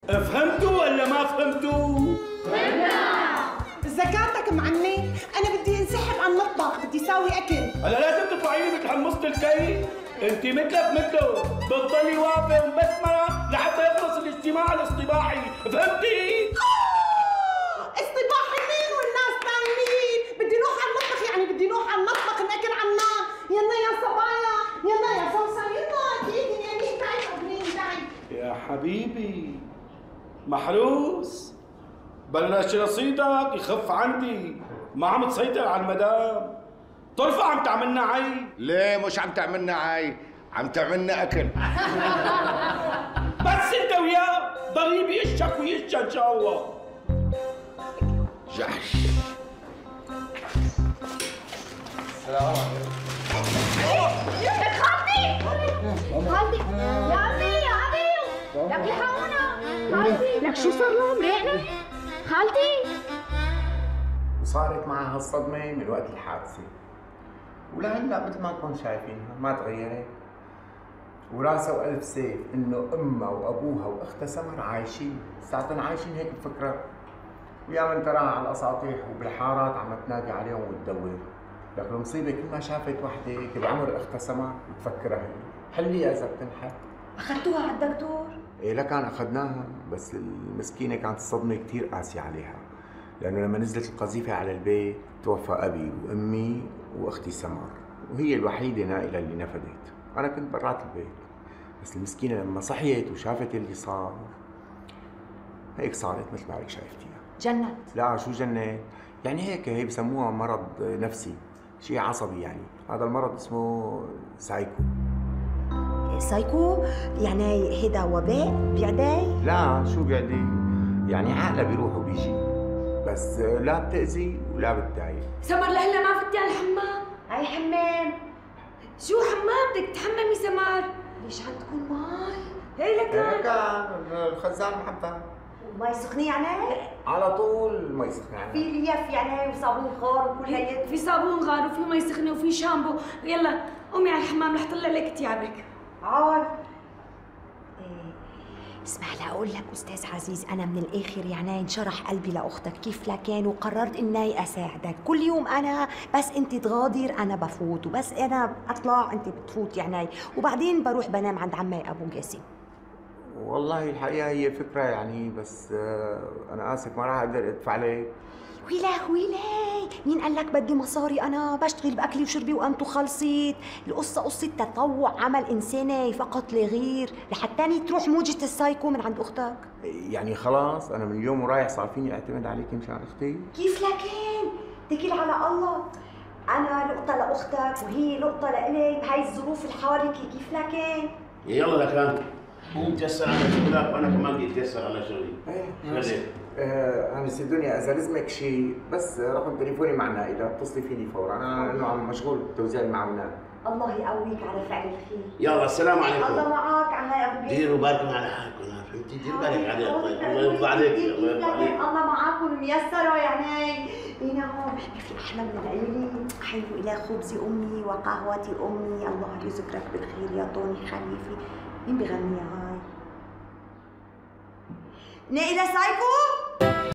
فهمتوا ولا ما فهمتوا؟ فهمنا. زكاتك معني، أنا بدي انسحب على المطبخ، بدي ساوي أكل. هلا لازم تطلعي لي مثل حمصة الكي، أنت مثله بتضلي واقفة ومبسمرة لحتى يخلص الاجتماع الاصطباحي، فهمتي؟ اصطباحي مين والناس نايمين؟ بدي نروح على المطبخ، يعني بدي نروح على المطبخ ناكل على النار، يلا يا صبايا، يلا يا صوصة، يلا أكيد يعني تعي يا حبيبي محروس، بلش رصيدك يخف عندي، ما عم تسيطر على المدام، ترفع عم تعملنا عي. ليه مش عم تعملنا عي؟ عم تعملنا اكل. بس انت وياه ضريب يشك ويشك ان شاء الله. جحش. السلام عليكم. خالتي خالتي يا أبي يا أبي لك الحقونا خالتي. لك شو صار لهم ريقنا خالتي؟ وصارت معها هالصدمة من وقت الحادثة، ولهلا مثل ما كنتم شايفينها ما تغيرت، وراسها وألف سيف إنه أمها وأبوها وأختها سمر عايشين، ساعتها عايشين هيك بفكرة، ويا من تراها على الأساطيح وبالحارات عم تنادي عليهم وتدور، لكن المصيبة كل ما شافت وحدة بعمر أختها سمر بتفكرها هي، حلي إذا بتنحل. أخذتوها على الدكتور؟ إيه لكان أخذناها، بس المسكينة كانت الصدمة كثير قاسية عليها، لأنه لما نزلت القذيفة على البيت توفى أبي وأمي وأختي سمر، وهي الوحيدة نائلة اللي نفدت، أنا كنت برات البيت، بس المسكينة لما صحيت وشافت اللي صار هيك صارت مثل ما هيك شايفتيها. جنت؟ لا شو جنت؟ يعني هي بسموها مرض نفسي، شيء عصبي يعني، هذا المرض اسمه سايكو. سايكو؟ يعني هيدا وباء بيعدي؟ لا شو بيعدي؟ يعني عقله بيروح وبيجي، بس لا بتأذي ولا بتضايق. سمر لهلا ما فتي على الحمام؟ هاي حمام. شو حمام بدك تحممي سمر؟ ليش عندكم مي؟ هي لكان كان الخزان محبة مي سخنة يعني؟ على طول مي سخنة يعني. في ليف يعني وصابون غار وكل هيك؟ في صابون غار وفي مي سخنة وفي شامبو، يلا قومي على الحمام رح طلع لك ثيابك. عال. اسمع لأقول لك أستاذ عزيز، أنا من الآخر يعني انشرح قلبي لأختك كيف لكان، وقررت إني أساعدك، كل يوم أنا بس أنت تغادر أنا بفوت، وبس أنا أطلع أنت بتفوت يعني، وبعدين بروح بنام عند عمي أبو قاسم. والله الحقيقة هي فكرة يعني، بس أنا آسف ما راح أقدر أدفع لك. ويلي مين قال لك بدي مصاري؟ أنا بشتغل بأكلي وشربي وأنتو خلصت، القصة قصة تطوع عمل إنساني فقط لا غير، لحتى تروح موجة السايكو من عند أختك. يعني خلاص أنا من اليوم ورايح صار فيني أعتمد عليك مشان أختي؟ كيف لكن؟ اتكل على الله، أنا لقطة لأختك وهي لقطة لإلي بهاي الظروف الحاركة، كيف لكن؟ يلا لكان قوم تيسر على شغلك وانا كمان بدي اتيسر على شغلي. ايه أنا سي دنيا إذا لزمك شيء بس رقم تليفوني معنا، إذا اتصلي فيني فورا، أنا لأنه عم مشغول بتوزيع المعونات. الله يقويك على فعل الخير. يلا السلام عليكم. الله معك عمي أبو بيت. ديروا بالكم على حالكم، فهمتي؟ دير بالك عليها. طيب الله يرضى عليك. الله يرضى عليك. الله معاكم ميسرة يعني. هنا هون ما في أحلى من العيلة، حلو إلى خبز أمي وقهوة أمي، الله يذكرك بالخير يا طوني خليفي. مين بغنيها هاي؟ نائلة سايكو؟